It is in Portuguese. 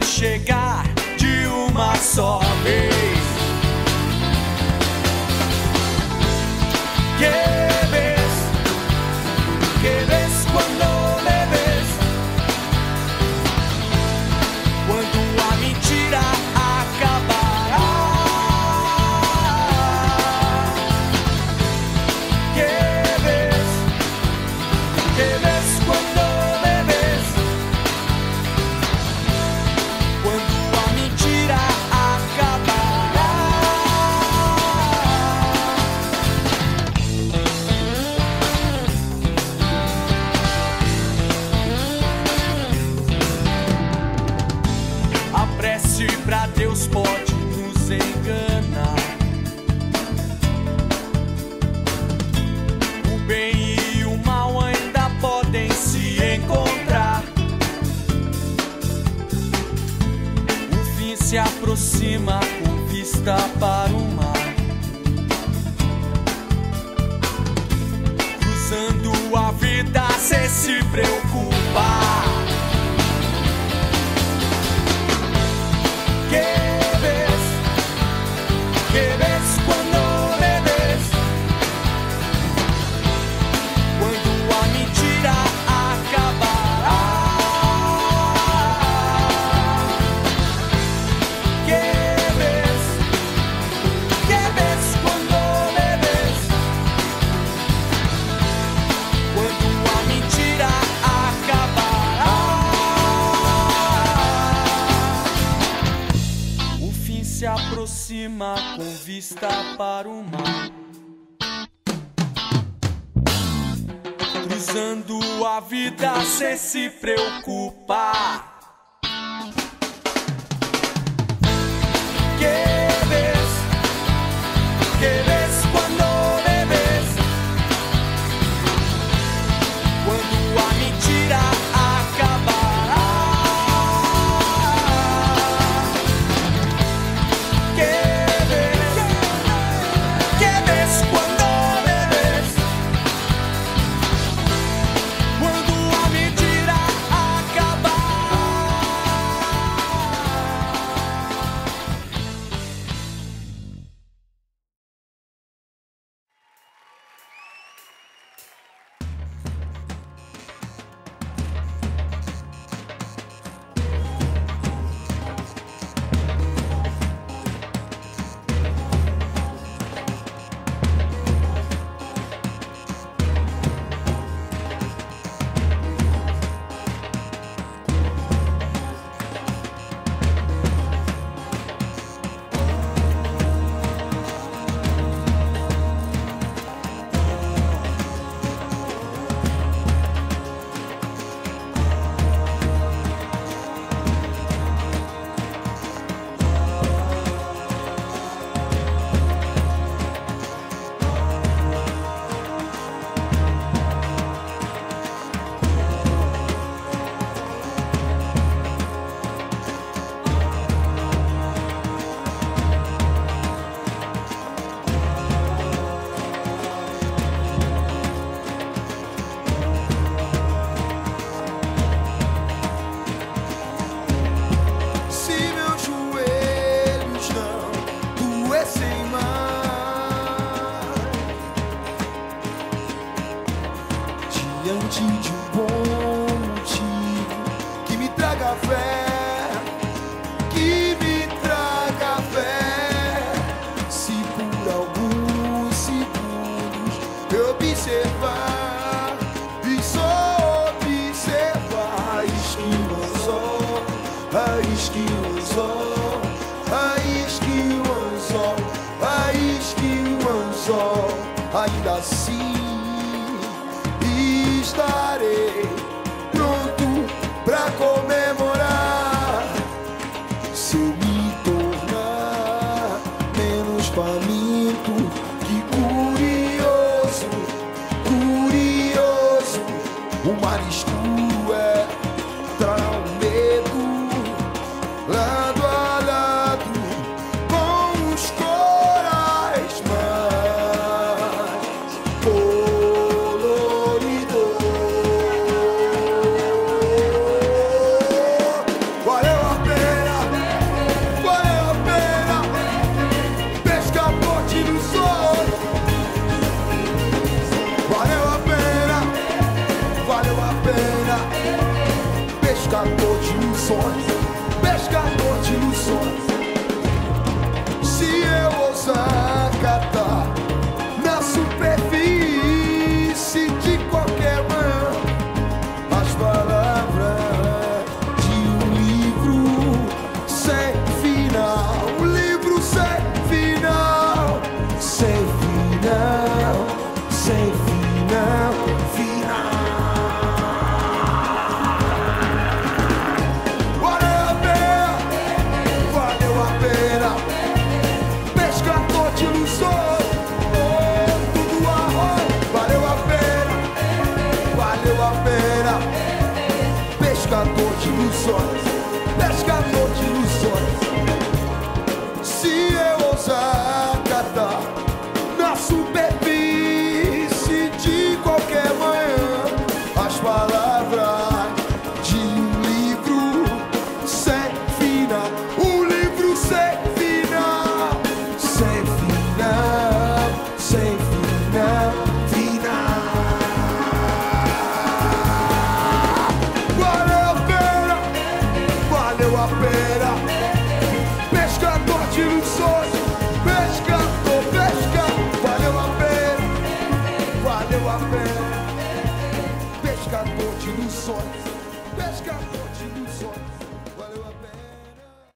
chegar de uma só vez. Que ves quando me ves, quando a mentira acabará. Que ves quando me ves, quando a mentira acabará. A prece pra Deus pode nos enganar. O bem e o mal ainda podem se encontrar. O fim se aproxima com vista para o mar, cruzando a vida sem se preocupar. Que ves quando me ves, quando a mentira acabará. Que ves quando me ves, quando a mentira acabará. O fim se aproxima com vista para o mar, cruzando a vida sem se preocupar. Que ves quando me ves, quando a mentira acabará. Que ves quando me ves, quando a mentira acabar. Diante de um bom motivo que me traga fé, que me traga fé. Se por alguns segundos eu observar e só observar, a anzol, ainda assim estarei pronto pra comemorar. Se eu me tornar menos faminto que curioso, o mar escuro trará um medo lado a lado com os corais mais coloridos. Valeu a pena. pescador de ilusões, pescador de ilusões. Se eu ousar catar na superfície de qualquer manhã as palavras de um livro sem final, um livro sem final, sem final, sem final, final. Valeu a pena, pescador de ilusões, tudo arroz. Valeu a pena, pescador de ilusões, pescador de ilusões. Se eu ousar catar na superfície de qualquer manhã as palavras de um livro sem final, um livro sem final, sem final, sem final, final. Valeu a pena, pescador de ilusões, pescador, valeu a pena, pescador de ilusões, pescador de ilusões.